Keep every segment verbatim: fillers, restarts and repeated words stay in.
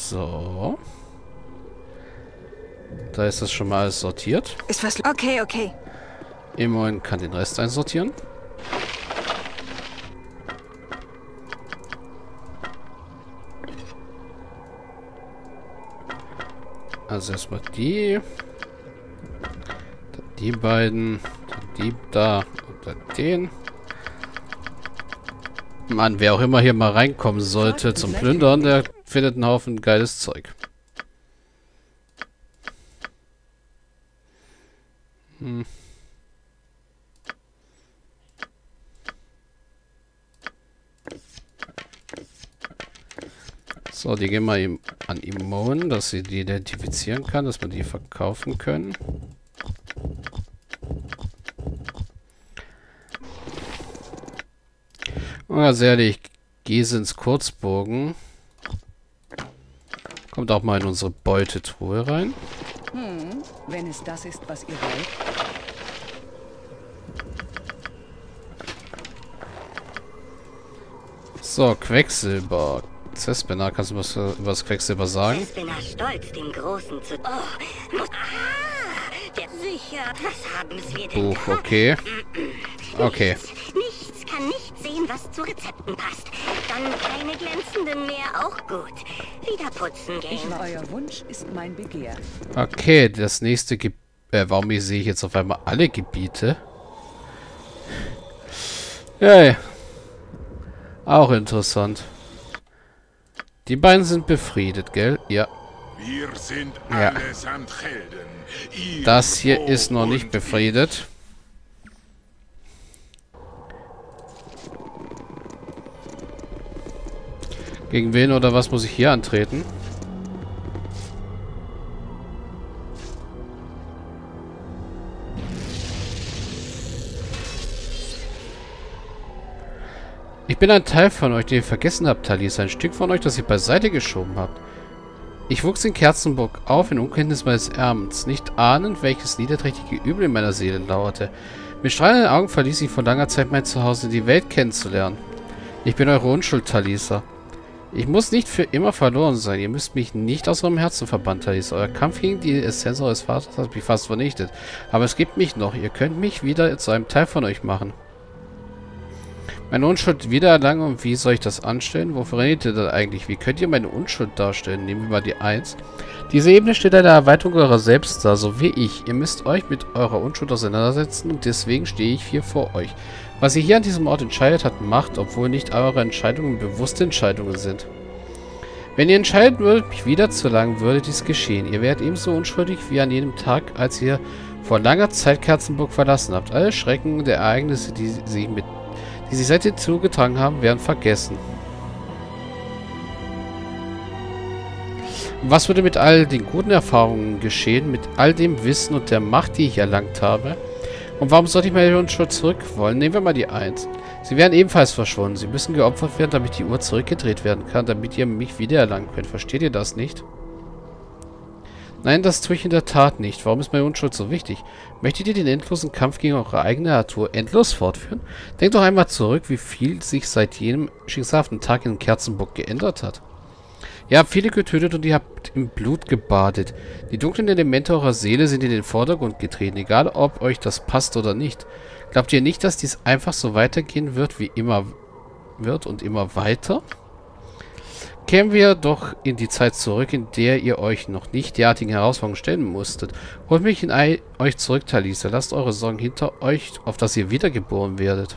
So. Da ist das schon mal alles sortiert. Ist was... Okay, okay. Immerhin kann den Rest einsortieren. Also erstmal die. Dann die beiden. Dann die da. Und dann den. Mann, wer auch immer hier mal reinkommen sollte zum Plündern, der findet einen Haufen geiles Zeug. Hm. So, die gehen wir ihm an Immonen, dass sie die identifizieren kann, dass wir die verkaufen können. Und ganz ehrlich, Gesens Kurzbogen kommt auch mal in unsere Beutetruhe rein. Hm, wenn es das ist, was ihr wollt. So, Quecksilber. Cespena, kannst du was über das Quecksilber sagen? Cespena stolz, dem Großen zu... Oh, muss... Ah, der sicher. Was haben wir denn Buch, da? okay. Okay. Nichts, nichts kann nicht sehen, was zu Rezepten passt. Dann keine glänzenden mehr, auch gut. Wieder putzen gehen. Ich, euer Wunsch ist mein Begehr. Okay, das nächste Gebiet... Äh, warum sehe ich jetzt auf einmal alle Gebiete? Ja, auch interessant. Die beiden sind befriedet, gell? Ja. Wir sind Ja. allesamt Helden. Ihr Das hier Froh ist noch nicht und befriedet. Gegen wen oder was muss ich hier antreten? Ich bin ein Teil von euch, den ihr vergessen habt, Talisa. Ein Stück von euch, das ihr beiseite geschoben habt. Ich wuchs in Kerzenburg auf, in Unkenntnis meines Erbens, nicht ahnend, welches niederträchtige Übel in meiner Seele lauerte. Mit strahlenden Augen verließ ich vor langer Zeit mein Zuhause, die Welt kennenzulernen. Ich bin eure Unschuld, Talisa. Ich muss nicht für immer verloren sein. Ihr müsst mich nicht aus eurem Herzen verbannen, Talisa. Euer Kampf gegen die Essenz eures Vaters hat mich fast vernichtet. Aber es gibt mich noch. Ihr könnt mich wieder zu einem Teil von euch machen. Meine Unschuld wiedererlangen, und wie soll ich das anstellen? Wofür redet ihr da eigentlich? Wie könnt ihr meine Unschuld darstellen? Nehmen wir mal die eins. Diese Ebene steht eine Erweiterung eurer selbst dar, so wie ich. Ihr müsst euch mit eurer Unschuld auseinandersetzen und deswegen stehe ich hier vor euch. Was ihr hier an diesem Ort entscheidet, hat Macht, obwohl nicht eure Entscheidungen bewusste Entscheidungen sind. Wenn ihr entscheiden würdet, mich wiederzuerlangen, würde dies geschehen. Ihr wärt ebenso unschuldig wie an jedem Tag, als ihr vor langer Zeit Kerzenburg verlassen habt. Alle Schrecken der Ereignisse, die sie mit die sich seitdem zugetragen haben, werden vergessen. Und was würde mit all den guten Erfahrungen geschehen, mit all dem Wissen und der Macht, die ich erlangt habe? Und warum sollte ich meine Unschuld zurück wollen? Nehmen wir mal die eins. Sie werden ebenfalls verschwunden. Sie müssen geopfert werden, damit die Uhr zurückgedreht werden kann, damit ihr mich wiedererlangen könnt. Versteht ihr das nicht? Nein, das tue ich in der Tat nicht. Warum ist meine Unschuld so wichtig? Möchtet ihr den endlosen Kampf gegen eure eigene Natur endlos fortführen? Denkt doch einmal zurück, wie viel sich seit jenem schicksalhaften Tag in Kerzenburg geändert hat. Ihr habt viele getötet und ihr habt im Blut gebadet. Die dunklen Elemente eurer Seele sind in den Vordergrund getreten, egal ob euch das passt oder nicht. Glaubt ihr nicht, dass dies einfach so weitergehen wird, wie immer wird und immer weiter? Kehren wir doch in die Zeit zurück, in der ihr euch noch nicht derartigen Herausforderungen stellen musstet. Holt mich in ei euch zurück, Talisa. Lasst eure Sorgen hinter euch, auf dass ihr wiedergeboren werdet.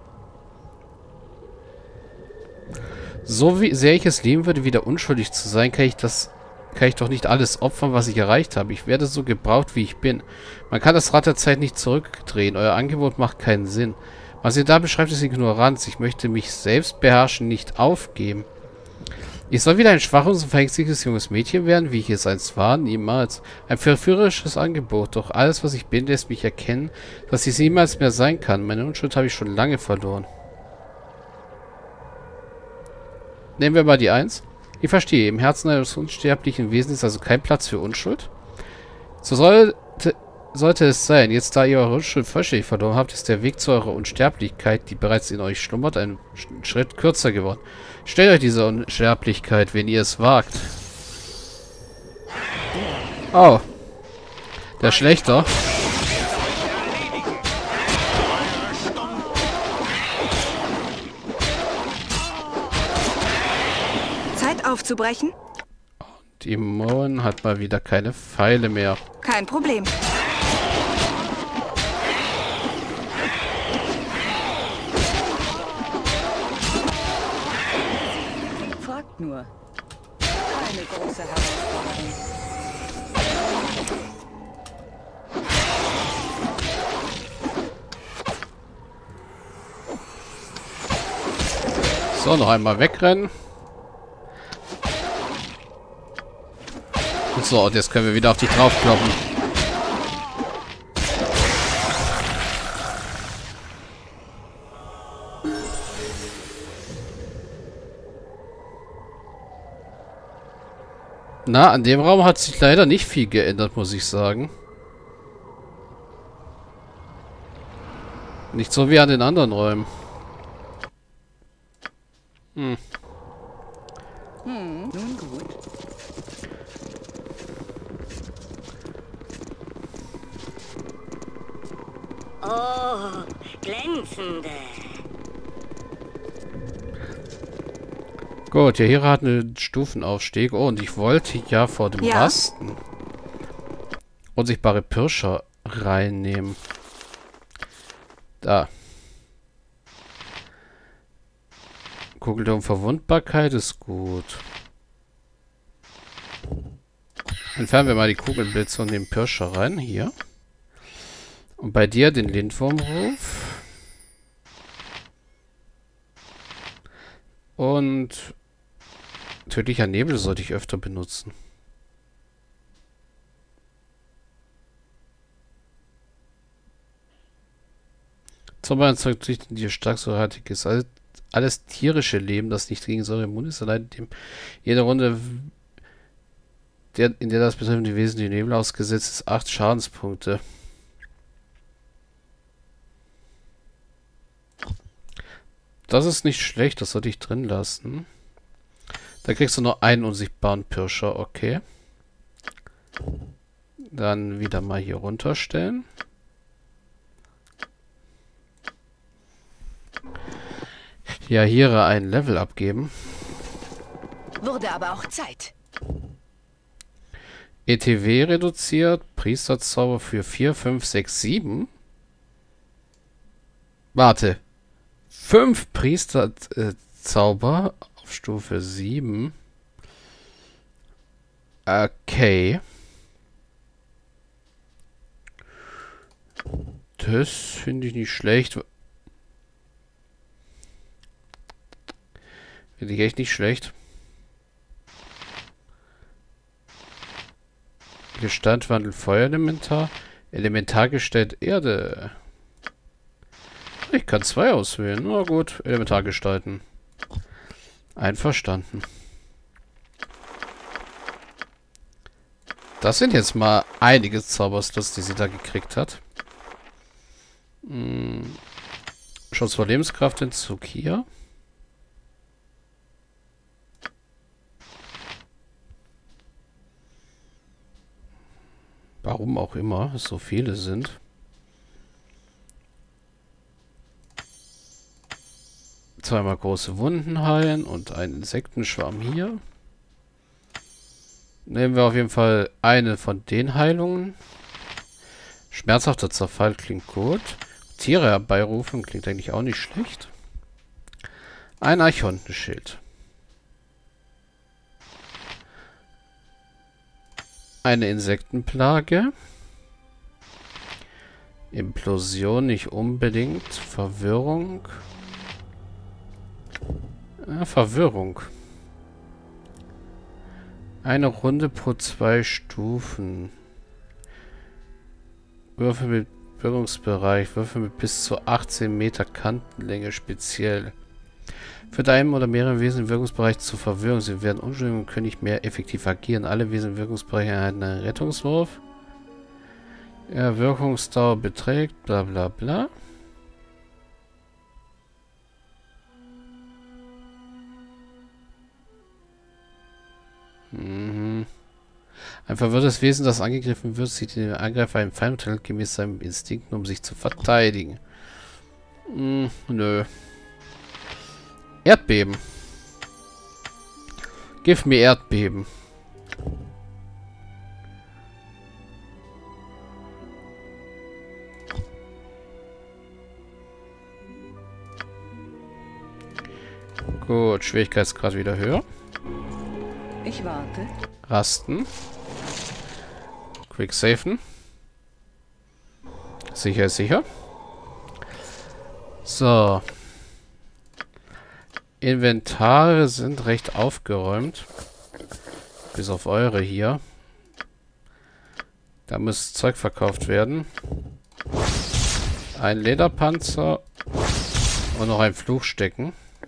So wie sehr ich es lieben würde, wieder unschuldig zu sein, kann ich das kann ich doch nicht alles opfern, was ich erreicht habe. Ich werde so gebraucht, wie ich bin. Man kann das Rad der Zeit nicht zurückdrehen. Euer Angebot macht keinen Sinn. Was ihr da beschreibt, ist Ignoranz. Ich möchte mich selbst beherrschen, nicht aufgeben. Ich soll wieder ein schwaches und verängstigtes junges Mädchen werden, wie ich es einst war? Niemals. Ein verführerisches Angebot, doch alles, was ich bin, lässt mich erkennen, dass ich es niemals mehr sein kann. Meine Unschuld habe ich schon lange verloren. Nehmen wir mal die eins. Ich verstehe, im Herzen eines unsterblichen Wesens ist also kein Platz für Unschuld. So sollte, sollte es sein. Jetzt, da ihr eure Unschuld vollständig verloren habt, ist der Weg zu eurer Unsterblichkeit, die bereits in euch schlummert, einen Schritt kürzer geworden. Stellt euch diese Unsterblichkeit, wenn ihr es wagt. Oh. Der Schlechter. Zeit aufzubrechen? Die Moon hat mal wieder keine Pfeile mehr. Kein Problem. Fragt nur. Eine große Herausforderung. So, noch einmal wegrennen. So, und jetzt können wir wieder auf dich draufkloppen. Na, an dem Raum hat sich leider nicht viel geändert, muss ich sagen. Nicht so wie an den anderen Räumen. Hm. Hm, nun gut. Oh, glänzende. Gut, ja, hier hat einen Stufenaufstieg. Oh, und ich wollte ja vor dem Ja. Rasten unsichtbare Pirscher reinnehmen. Da. Kugeldurm Verwundbarkeit ist gut. Entfernen wir mal die Kugelblitze und den Pirscher rein. Hier. Und bei dir den Lindwurmruf. Und tödlicher Nebel sollte ich öfter benutzen. Zauber erzeugt sich dir stark säurehaltiges, alles, alles tierische Leben, das nicht gegen Säure immun ist, allein dem jede Runde, der, in der das betreffende Wesen die Nebel ausgesetzt ist, acht Schadenspunkte. Das ist nicht schlecht, das sollte ich drin lassen. Da kriegst du nur einen unsichtbaren Pirscher, okay. Dann wieder mal hier runterstellen. Ja, hier ein Level abgeben. Wurde aber auch Zeit. E T W reduziert, Priesterzauber für vier, fünf, sechs, sieben. Warte. fünf Priesterzauber auf Stufe sieben. Okay. Das finde ich nicht schlecht. Finde ich echt nicht schlecht. Gestandwandel Feuerelementar. Elementargestalt Erde. Ich kann zwei auswählen. Na gut, Elementar gestalten. Einverstanden. Das sind jetzt mal einige Zauberslots, die sie da gekriegt hat. Hm. Schutz vor Lebenskraft Entzug hier. Warum auch immer es so viele sind. Zweimal große Wunden heilen und einen Insektenschwarm hier. Nehmen wir auf jeden Fall eine von den Heilungen. Schmerzhafter Zerfall klingt gut. Tiere herbeirufen klingt eigentlich auch nicht schlecht. Ein Archontenschild. Eine Insektenplage. Implosion nicht unbedingt. Verwirrung. Ah, Verwirrung. Eine Runde pro zwei Stufen. Würfel mit Wirkungsbereich. Würfel mit bis zu achtzehn Meter Kantenlänge speziell. Für einen oder mehrere Wesen im Wirkungsbereich zur Verwirrung. Sie werden umständig und können nicht mehr effektiv agieren. Alle Wesen im Wirkungsbereich erhalten einen Rettungswurf. Ja, Wirkungsdauer beträgt bla bla bla. Mhm. Ein verwirrtes Wesen, das angegriffen wird, sieht den Angreifer einen Feind und handelt gemäß seinen Instinkten, um sich zu verteidigen. Hm, nö. Erdbeben. Gib mir Erdbeben. Gut, Schwierigkeitsgrad wieder höher. Ich warte. Rasten. Quick safen. Sicher ist sicher. So. Inventare sind recht aufgeräumt. Bis auf eure hier. Da muss Zeug verkauft werden. Ein Lederpanzer. Und noch ein Fluchstecken.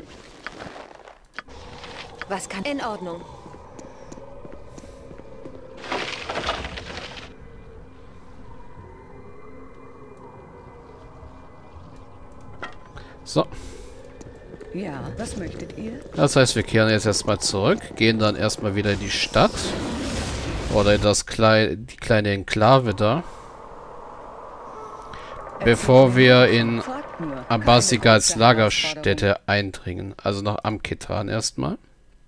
Was kann... In Ordnung. So. Ja, was möchtet ihr? Das heißt, wir kehren jetzt erstmal zurück. Gehen dann erstmal wieder in die Stadt. Oder in das Klei die kleine Enklave da. Bevor wir in Abbasigals Lagerstätte eindringen. Also nach Am-Ketran erstmal.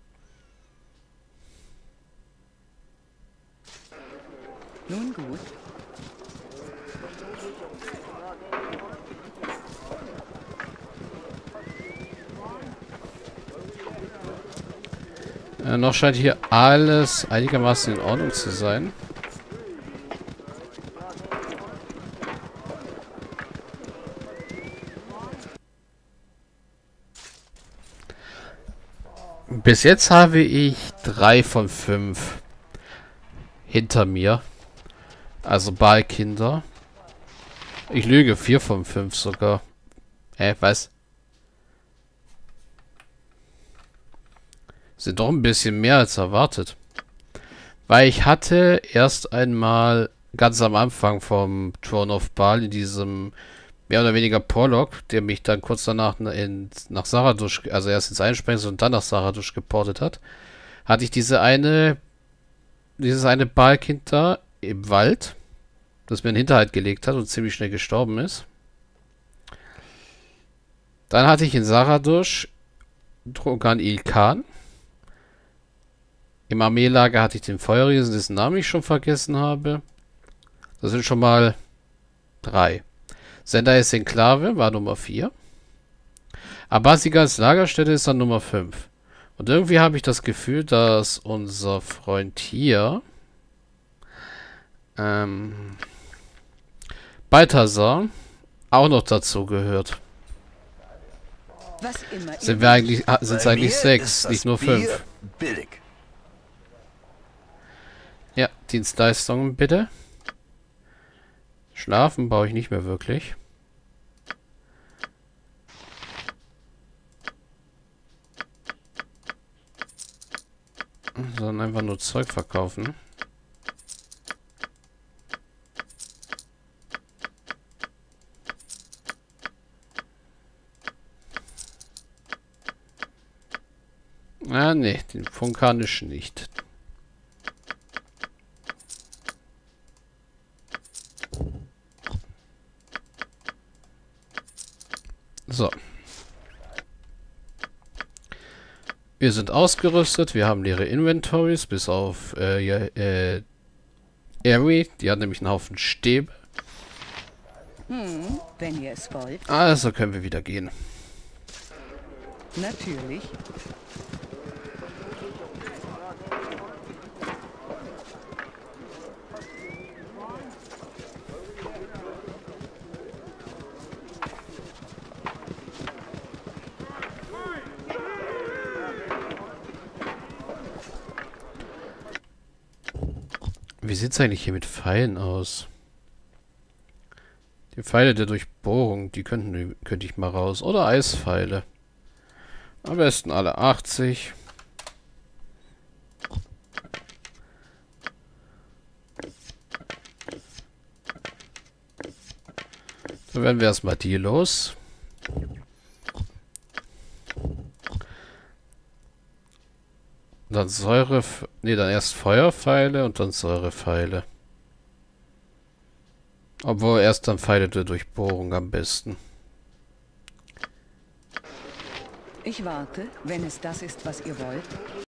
Nun gut. Äh, noch scheint hier alles einigermaßen in Ordnung zu sein. Bis jetzt habe ich drei von fünf hinter mir. Also Ballkinder. Ich lüge, vier von fünf sogar. Äh, was? Sind doch ein bisschen mehr als erwartet. Weil ich hatte erst einmal ganz am Anfang vom Throne of Baal in diesem mehr oder weniger Prolog, der mich dann kurz danach in, nach Zarathustra, also erst ins Einsprengsel und dann nach Zarathustra geportet hat, hatte ich diese eine, dieses eine Ballkind da im Wald, das mir in den Hinterhalt gelegt hat und ziemlich schnell gestorben ist. Dann hatte ich in Zarathustra Drogan Ilkan. Im Armeelager hatte ich den Feuerriesen, dessen Namen ich schon vergessen habe. Das sind schon mal drei. Sendai's Enklave war Nummer vier. Abbasigals Lagerstätte ist dann Nummer fünf. Und irgendwie habe ich das Gefühl, dass unser Freund hier ähm, Balthasar auch noch dazu gehört. Was immer Sind wir eigentlich, sind es eigentlich sechs, nicht nur fünf. Billig. Ja, Dienstleistungen bitte. Schlafen brauche ich nicht mehr wirklich. Sondern einfach nur Zeug verkaufen. Ah, ne, den funkanischen nicht. So. Wir sind ausgerüstet. Wir haben leere Inventories, bis auf äh, ja, äh, Eri. Die hat nämlich einen Haufen Stäbe. Hm, wenn ihr es wollt. Also können wir wieder gehen. Natürlich. Wie sieht es eigentlich hier mit Pfeilen aus? Die Pfeile der Durchbohrung, die könnten könnte ich mal raus. Oder Eispfeile. Am besten alle achtzig. Dann werden wir erstmal die los. dann Säure... Ne, dann erst Feuerpfeile und dann Säurepfeile. Obwohl erst dann Pfeile der Durchbohrung am besten. Ich warte, wenn es das ist, was ihr wollt.